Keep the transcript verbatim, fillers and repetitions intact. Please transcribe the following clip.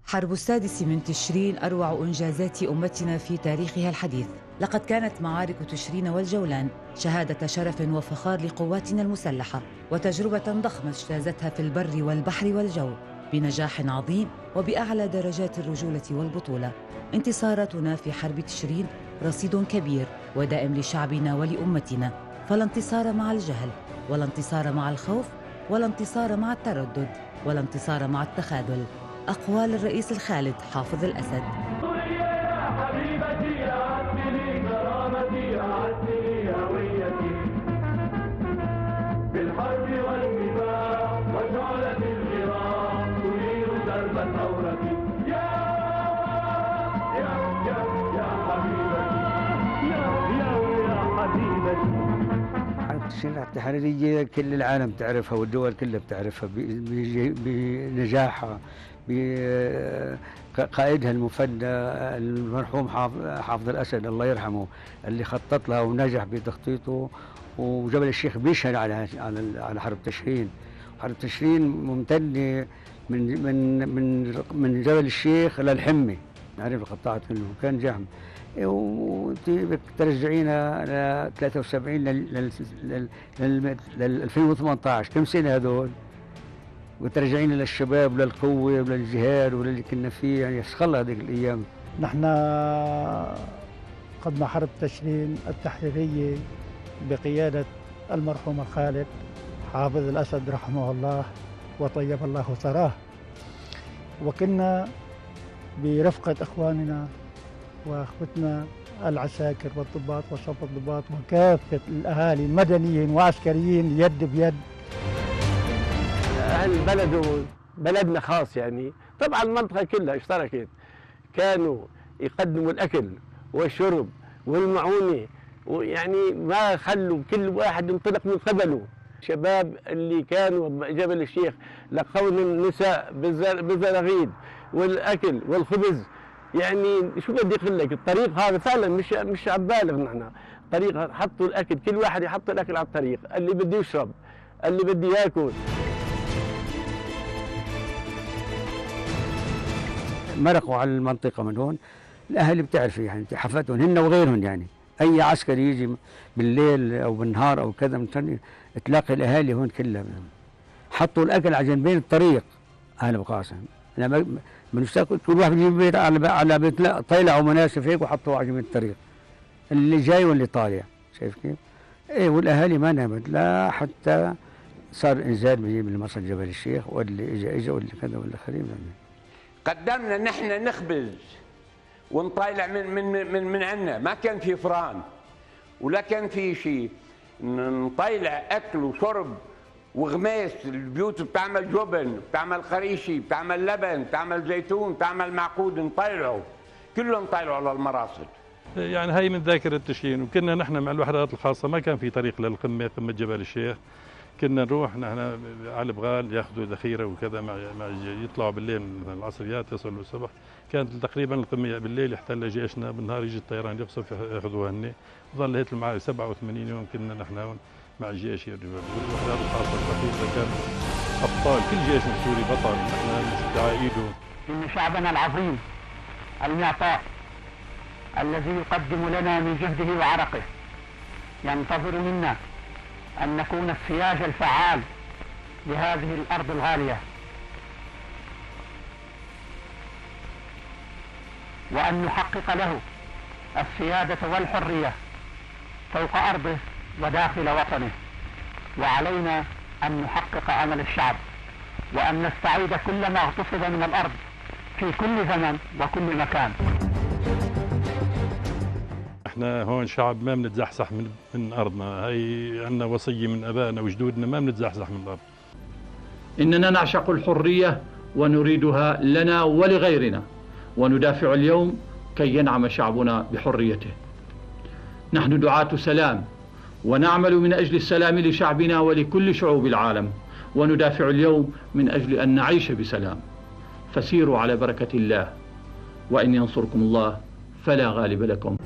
حرب السادس من تشرين أروع إنجازات أمتنا في تاريخها الحديث. لقد كانت معارك تشرين والجولان شهادة شرف وفخار لقواتنا المسلحة، وتجربة ضخمة اجتازتها في البر والبحر والجو بنجاح عظيم وبأعلى درجات الرجولة والبطولة. انتصاراتنا في حرب تشرين رصيد كبير ودائم لشعبنا ولأمتنا، فلا انتصار مع الجهل، ولا انتصار مع الخوف، ولا انتصار مع التردد، ولا انتصار مع التخاذل. أقوال الرئيس الخالد حافظ الأسد. بالحرب والنفاق وشعلة الغراء تنير درب الثورة. يا يا يا يا حبيبتي، يا يا يا حبيبتي. حرب تشرين التحريرية كل العالم تعرفها والدول كلها بتعرفها بنجاحها، بقائدها المفدى المرحوم حافظ الأسد الله يرحمه اللي خطط لها ونجح بتخطيطه. وجبل الشيخ بيشهد على على على حرب تشرين. حرب تشرين ممتده من من من من جبل الشيخ للحمه، نعرف القطاعات كله كان جهم. وانت بترجعينا ل ثلاثة وسبعين لل لل ألفين وثمانية عشر، كم سنه هذول؟ وترجعينا للشباب وللقوه وللجهاد وللي كنا فيه، يعني خلى هذيك الايام. نحن قدنا حرب تشرين التحريريه بقيادة المرحوم الخالد حافظ الأسد رحمه الله وطيب الله ثراه، وكنا برفقة إخواننا وأخوتنا العساكر والضباط وصف الضباط وكافة الأهالي مدنيين وعسكريين يد بيد. أهل البلد بلدنا خاص، يعني طبعا المنطقة كلها اشتركت، كانوا يقدموا الأكل والشرب والمعونة، ويعني ما خلوا كل واحد ينطلق من قبله. شباب اللي كانوا جبل الشيخ لقون النساء بالزراغيد والاكل والخبز، يعني شو بدي اقول لك، الطريق هذا فعلا مش مش عم بالغ. نحن طريق حطوا الاكل، كل واحد يحط الاكل على الطريق، اللي بده يشرب، اللي بده ياكل. مرقوا على المنطقه من هون، الاهل بتعرفي يعني حفتهم هن وغيرهم، يعني اي عسكري يجي بالليل او بالنهار او كذا من ثاني تلاقي الاهالي هون كلها حطوا الاكل على جنبين الطريق. اهل بقاسم انا بنشتاق كل واحد يجيب بيت على على بيت، لا طيلعوا مناسف هيك وحطوه على جنبين الطريق، اللي جاي واللي طالع، شايف كيف؟ ايه والاهالي ما نامت لا حتى صار انزال من مصر جبل الشيخ، واللي اجى اجى واللي كذا واللي خريب. قدمنا نحن نخبز ونطالع من من من من عنا، ما كان في فران ولا كان في شيء، نطالع اكل وشرب وغماس. البيوت بتعمل جبن، بتعمل قريشي، بتعمل لبن، بتعمل زيتون، بتعمل معقود، نطالعه كله نطالعه على المراصد. يعني هي من ذاكره تشرين. وكنا نحن مع الوحدات الخاصه ما كان في طريق للقمه، قمه جبل الشيخ، كنا نروح نحن على البغال ياخذوا ذخيره وكذا، مع مع يطلعوا بالليل مثلا العصريات يصلوا الصبح. كانت تقريبا القمه بالليل يحتل جيشنا، بالنهار يجي الطيران يقصف ياخذوها هن. ظل هيك معي سبعة وثمانين يوم كنا نحن هون مع الجيش. والوحدات الخاصه الرقيقه كانوا ابطال، كل جيش سوري بطل، نحن دعائيده. ان شعبنا العظيم المعطاء الذي يقدم لنا من جهده وعرقه ينتظر منا أن نكون السياج الفعال لهذه الأرض الغالية، وأن نحقق له السيادة والحرية فوق أرضه وداخل وطنه. وعلينا أن نحقق أمل الشعب، وأن نستعيد كل ما اغتصب من الأرض في كل زمن وكل مكان. احنا هون شعب ما بنتزحزح من من ارضنا، هي عندنا وصيه من ابائنا وجدودنا، ما بنتزحزح من الارض. اننا نعشق الحريه ونريدها لنا ولغيرنا، وندافع اليوم كي ينعم شعبنا بحريته. نحن دعاة سلام، ونعمل من اجل السلام لشعبنا ولكل شعوب العالم، وندافع اليوم من اجل ان نعيش بسلام. فسيروا على بركه الله، وان ينصركم الله فلا غالب لكم.